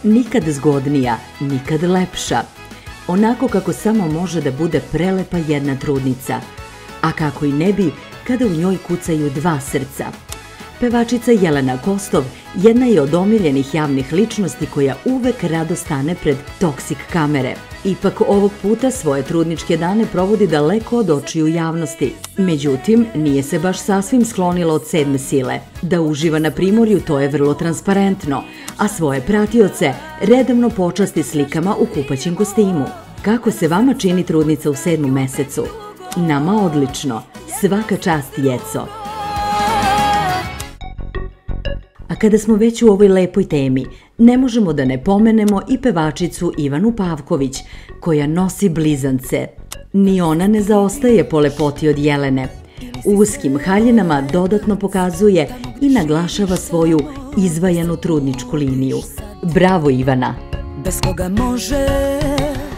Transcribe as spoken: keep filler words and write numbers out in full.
Nikad zgodnija, nikad lepša. Onako kako samo može da bude prelepa jedna trudnica. A kako i ne bi kada u njoj kucaju dva srca. Pevačica Jelena Kostov jedna je od omiljenih javnih ličnosti koja uvek rado stane pred toksik kamere. Ipak ovog puta svoje trudničke dane provodi daleko od očiju javnosti. Međutim, nije se baš sasvim sklonila od sedme sile. Da uživa na primorju, to je vrlo transparentno, a svoje pratioce redovno počasti slikama u kupaćem kostimu. Kako se vama čini trudnica u sedmom mesecu? Nama odlično. Svaka čast, Jeco. A kada smo već u ovoj lepoj temi, ne možemo da ne pomenemo i pevačicu Ivanu Pavković, koja nosi blizance. Ni ona ne zaostaje po lepoti od Jelene. Uskim haljinama dodatno pokazuje i naglašava svoju izvajanu trudničku liniju. Bravo, Ivana! Bez koga može